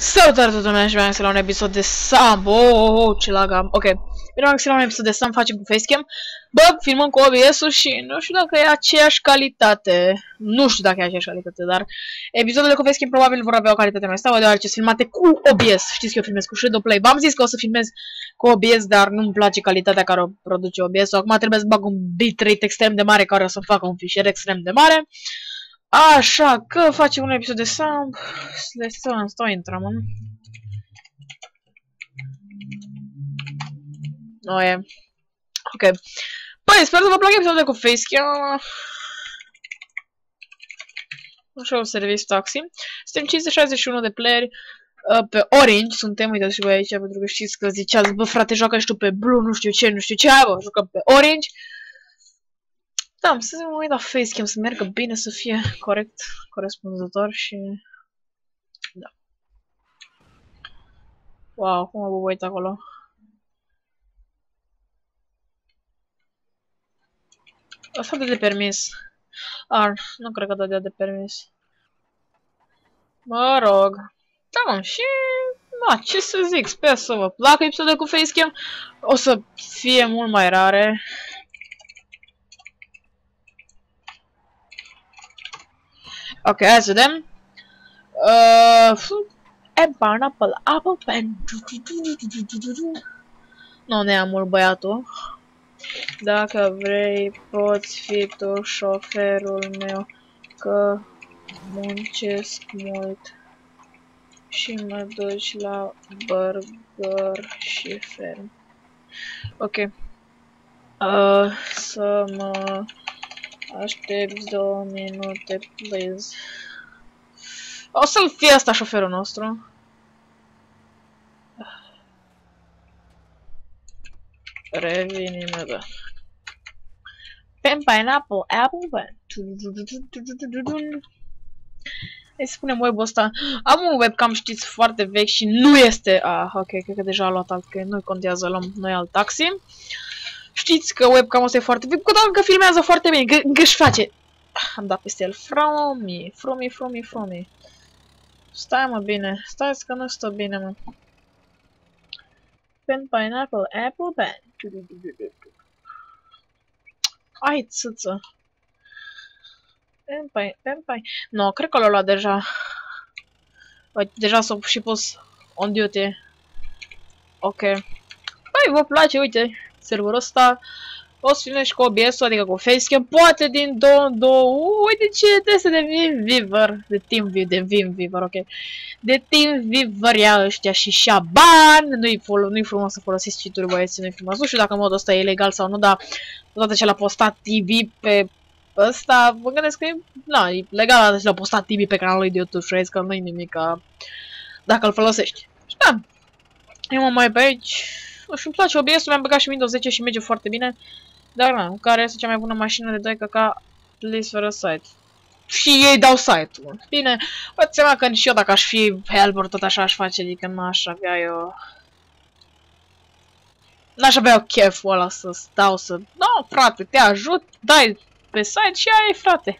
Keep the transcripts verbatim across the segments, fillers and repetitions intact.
Salutare toată lumea și bine la un episod de Sam. Oh, oh, oh, ce lag am. Ok. Bine am la un episod de Sam, facem cu facecam. Bă, filmăm cu O B S-ul și nu știu dacă e aceeași calitate. Nu știu dacă e aceeași calitate, dar episoadele cu facecam probabil vor avea o calitate mai stabilă, deoarece sunt filmate cu O B S. Știți că eu filmez cu Shadowplay. V-am zis că o să filmez cu O B S, dar nu-mi place calitatea care o produce O B S-ul. Acum trebuie să bag un bitrate extrem de mare care o să facă un fișier extrem de mare. Așa că facem un episod de Sam. Stau, stau, intrăm. Nu e. Ok. Păi, sper să vă placă episodul cu facecam. Așa o service taxi. Suntem cinci sute șaizeci și unu de playeri. Uh, pe Orange suntem, uitați și voi aici, pentru că știți că ziceați, bă frate, joacă și tu pe Blue, nu știu ce, nu știu ce, hai bă, jucăm pe Orange. Da, să mă uit la facecam, să meargă bine, să fie corect, corespunzător și... Da. Wow, cum mă uit acolo. Asta dă de permis. Ar, nu cred că dădea de permis. Mă rog. Da, mă, și... Da, ce să zic, sper să vă placă episodul cu facecam. O să fie mult mai rare. Ok, hai să vedem. Uh, and pineapple, apple pen. Nu ne am mult băiatul. Dacă vrei, poți fi tu șoferul meu, că muncesc mult și mă duci la burger și ferm. Ok. Uh, să mă aștepți două minute, please. O să-l fie asta șoferul nostru. Revin imediat. Pen, pineapple, apple, pen. Hai să spunem web-ul ăsta. Am un webcam, știți, foarte vechi și nu este... Ah, ok, cred că deja a luat alt, că nu contează, luăm noi alt taxi. Știți că webcam-ul ăsta e foarte vechi, că filmează foarte bine, că, că își face... Am dat peste el. Fromi, fromi, fromi, fromi. Stai mă bine, stai că nu stă bine mă. Pen, pineapple, apple, pen. Ai țâță. Pen, pen, pen, pen. Nu, cred că l-a luat deja. Deja s-a și pus on duty. Ok. Păi, vă place, uite, serverul ăsta. O să filmez și cu O B S-ul, adică cu facecam, poate din două în două. Uite ce teste de Vimviver, de TeamViewer, de Vimviver, ok. De TeamViewer ia ăștia și șaban. Nu-i nu frumos să folosiți cheat-uri, băieți, nu-i frumos. Nu știu dacă modul ăsta e legal sau nu, dar toate ce l-a postat T V pe ăsta, mă gândesc că e, na, e legal, toate ce l-a postat T V pe canalul de YouTube și că nu-i nimic dacă îl folosești. Și da, eu mă mai pe aici. Nu știu, îmi place O B S-ul, mi-am băgat și Windows zece și merge foarte bine. Dar na, care este cea mai bună mașină de doi ca please fără site. Și ei dau site-ul. Bine, vă seama că și eu dacă aș fi helper tot așa aș face, adică nu aș avea eu... N-aș avea eu cheful ăla să stau să... No, frate, te ajut, dai pe site și ai, frate.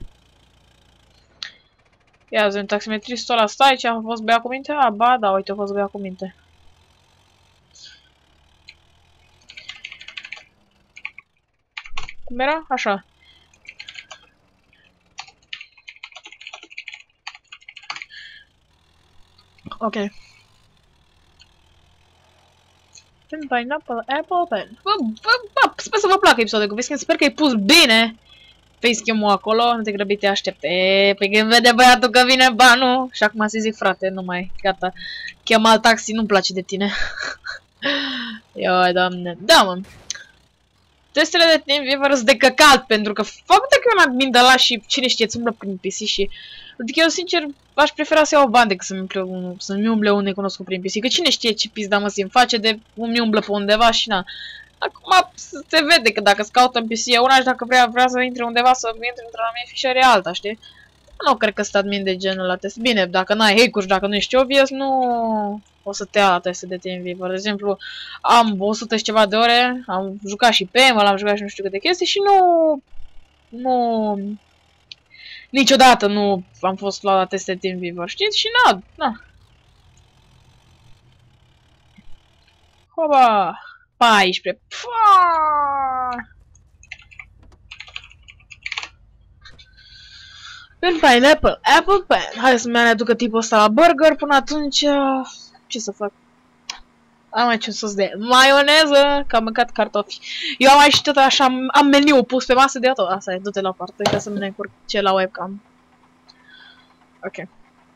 Ia zi, un taximetristul ăla stai, ce a fost băiat cu minte? A, ba, da, uite, a fost băiat cu minte. Cum era? Așa. Ok. Pen, pineapple, apple, pen. Bă, bă, bă, sper să vă placă episodul cu facecam, sper că ai pus bine facecam-ul acolo, nu te grăbi, te aștept. E, pe când vede băiatul că vine banul. Și acum să zic, frate, nu mai, gata. Chem alt taxi, nu-mi place de tine. Ioi, doamne. Da, mă. Testele de TeamViewer sunt de căcat, pentru că fac dacă eu m-am de la și cine știe, îți umblă prin P C și... Adică eu, sincer, aș prefera să iau bani decât să-mi umble, să umble un necunoscut prin P C, că cine știe ce pizda mă simt face de îmi umblă pe undeva și na. Acum se vede că dacă scaut în P C e una și dacă vrea, vrea să intre undeva, să intre într-un anumit fișier e alta, știi? Nu cred că sunt admin de genul la test. Bine, dacă n-ai hack-uri, dacă nu ești obvious, nu o să te ia la teste de TeamViewer. De exemplu, am o sută și ceva de ore, am jucat și pe M L, am jucat și nu știu câte chestii și nu... Nu... Niciodată nu am fost la teste TeamViewer, știți? Și na, na. Oba! paisprezece. Pua! Pen pineapple, apple pen. Hai să-mi aducă tipul ăsta la burger. Până atunci, ce să fac? Am aici un sos de maioneză, că am mâncat cartofi. Eu am aici tot așa, am meniul pus pe masă de tot. Asta e, du-te la parte, ca să nu ne încurc ce la webcam. Ok.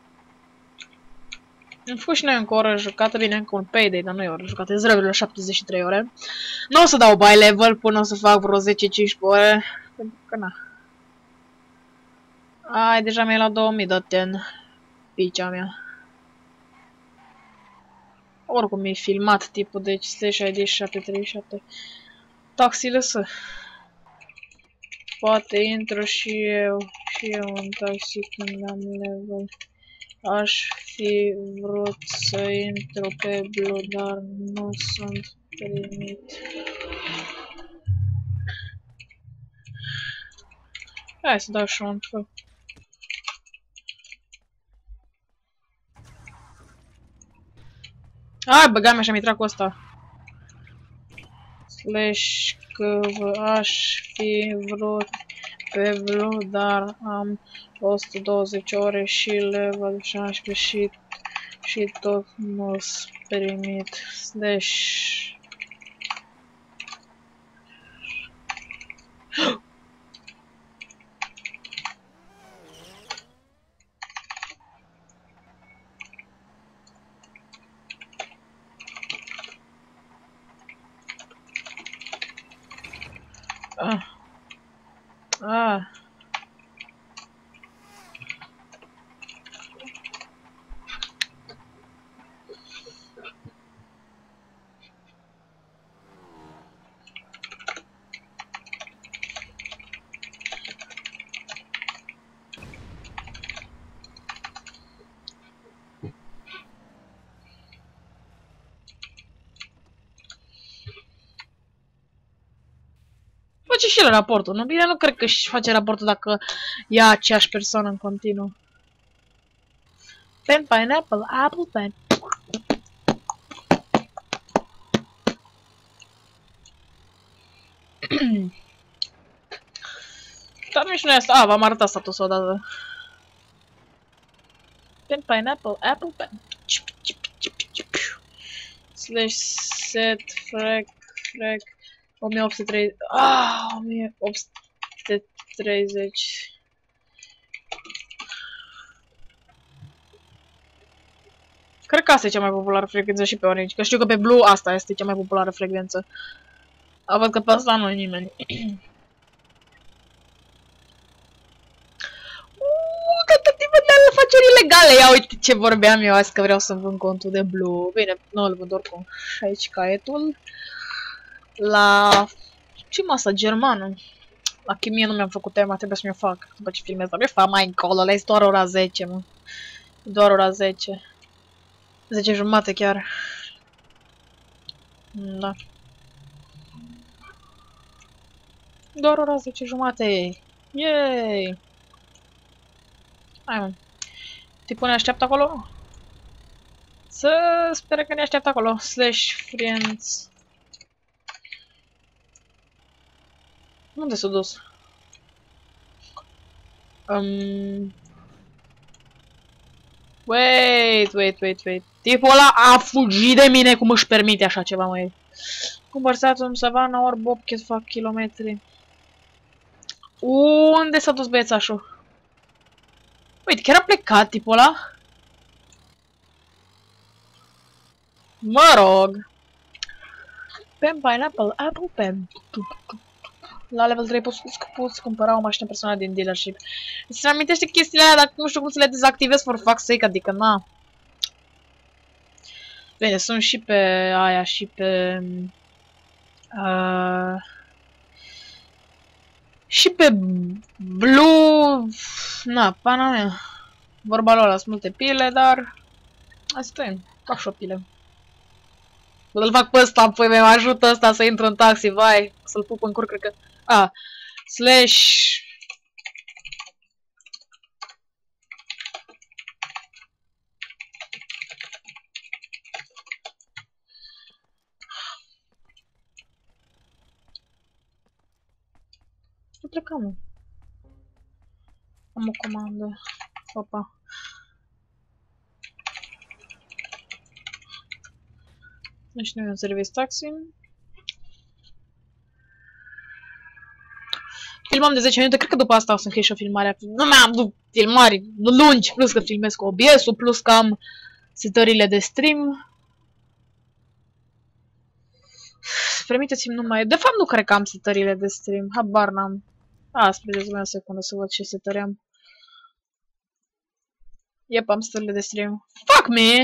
Am făcut și noi încă o oră jucată, bine, încă un payday, dar nu e o oră jucată, e zero virgulă șaptezeci și trei ore. Nu o să dau by level până o să fac vreo zece cincisprezece ore, pentru că na. Ai, deja mi-e la două mii de ten, picea mea. Oricum e filmat tipul, deci slash I D șapte trei șapte. Taxi lăsă. Poate intru și eu, și eu în taxi când am level. Aș fi vrut să intru pe Blue, dar nu sunt primit. Hai să dau și un fă. Hai, băga-mi așa mi-a cu ăsta. Slash că aș fi vrut pe Blue, dar am o sută douăzeci ore și level șaisprezece și, și tot nu-s primit. Slash... Ah. Ah. Face și el raportul, nu? Bine, nu cred că își face raportul dacă e aceeași persoană în continuu. Pen, pineapple, apple pen. Dar nici nu e asta. A, v-am arătat statusul odată. Pen, pineapple, apple pen. Slash set, frag, frag. o mie opt sute treizeci. Ah, o mie opt sute treizeci. Cred că asta e cea mai populară frecvență și pe Orange. Că știu că pe Blue asta este cea mai populară frecvență. A, văd că pe asta nu e nimeni. Uuu, tentativă de afaceri ilegale. Ia uite ce vorbeam eu azi, că vreau să vând contul de Blue. Bine, nu îl vând oricum. Și aici caietul. La... ce masă germană? La chimie nu mi-am făcut tema, trebuie să mi-o fac după ce filmez. Dar mi-o fac mai încolo, ăla e doar ora zece, mă. Doar ora zece. zece jumate chiar. Da. Doar ora zece jumate. Yay! Hai, mă. Tipul ne așteaptă acolo? Să sper că ne așteaptă acolo. Slash friends. Unde s-a dus? Um... Wait, wait, wait, wait. Tipul ăla a fugit de mine, cum își permite așa ceva, măi. Conversați în savana, ori bobchet fac kilometri. Unde s-a dus băiețașul? Uite, chiar a plecat tipul ăla? Mă rog. Pen, pineapple, apple pen. La level trei poți, poți cumpăra o mașină personală din dealership. Îți amintește chestiile alea, dar nu știu cum să le dezactivez for fuck's sake, adică na. Bine, sunt și pe aia și pe... Uh, și pe Blue... Na, pana mea. Vorba lor, sunt multe pile, dar... Asta e, fac și o pile. Îl fac pe ăsta, apoi mi-mă ajută ăsta să intru în taxi, vai. Să-l pup în cur, cred că... A, slash... Tot trecam. Am o comandă. Opa. Deci nu e un service taxi. Filmam de zece minute, cred că după asta o să închei și o filmare. Nu mai-am filmări lungi, plus că filmez cu O B S-ul, plus că am setările de stream. Permiteți-mi numai... De fapt nu cred că am setările de stream, habar n-am. A, sperdeți o secundă să văd ce setări am. Yep, am setările de stream. Fuck me!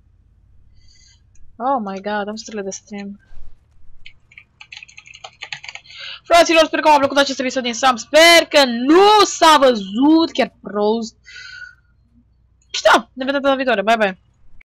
Oh my god, am setările de stream. Fraților, sper că v-a plăcut acest episod din Sam. Sper că nu s-a văzut chiar prost. Și da, ne vedem data viitoare. Bye, bye.